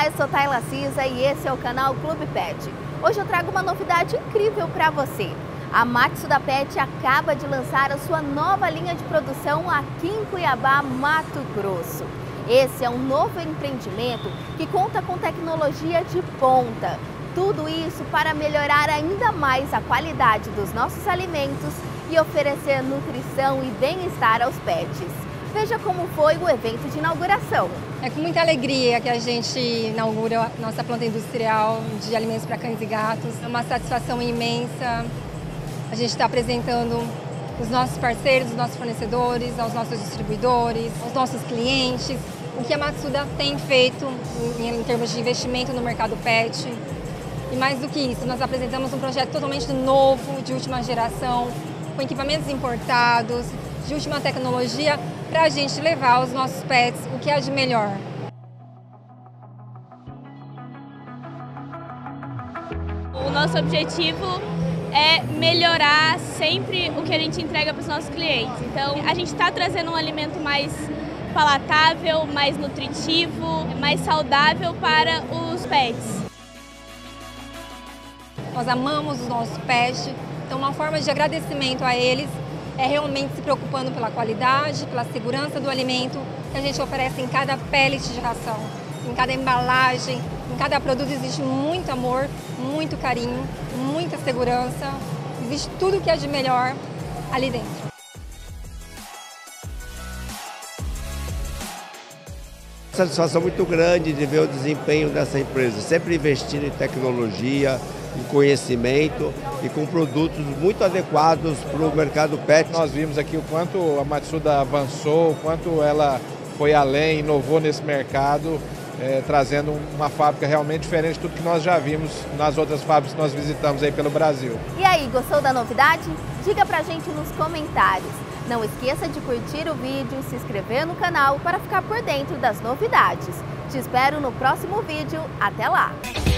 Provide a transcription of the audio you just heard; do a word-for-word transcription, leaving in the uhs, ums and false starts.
Olá, eu sou Tayla Cisa e esse é o canal Clube Pet. Hoje eu trago uma novidade incrível para você. A Matsuda Pet acaba de lançar a sua nova linha de produção aqui em Cuiabá, Mato Grosso. Esse é um novo empreendimento que conta com tecnologia de ponta. Tudo isso para melhorar ainda mais a qualidade dos nossos alimentos e oferecer nutrição e bem-estar aos pets. Veja como foi o evento de inauguração. É com muita alegria que a gente inaugura nossa planta industrial de alimentos para cães e gatos. É uma satisfação imensa. A gente está apresentando os nossos parceiros, os nossos fornecedores, aos nossos distribuidores, aos nossos clientes, o que a Matsuda tem feito em, em termos de investimento no mercado pet. E mais do que isso, nós apresentamos um projeto totalmente novo, de última geração, com equipamentos importados, de última tecnologia, para a gente levar aos nossos pets o que há de melhor. O nosso objetivo é melhorar sempre o que a gente entrega para os nossos clientes. Então, a gente está trazendo um alimento mais palatável, mais nutritivo, mais saudável para os pets. Nós amamos os nossos pets, então uma forma de agradecimento a eles é realmente se preocupando pela qualidade, pela segurança do alimento que a gente oferece em cada pellet de ração, em cada embalagem, em cada produto existe muito amor, muito carinho, muita segurança, existe tudo o que é de melhor ali dentro. Satisfação muito grande de ver o desempenho dessa empresa, sempre investindo em tecnologia, em conhecimento e com produtos muito adequados para o mercado pet. Nós vimos aqui o quanto a Matsuda avançou, o quanto ela foi além, inovou nesse mercado, é, trazendo uma fábrica realmente diferente de tudo que nós já vimos nas outras fábricas que nós visitamos aí pelo Brasil. E aí, gostou da novidade? Diga pra gente nos comentários. Não esqueça de curtir o vídeo e se inscrever no canal para ficar por dentro das novidades. Te espero no próximo vídeo. Até lá!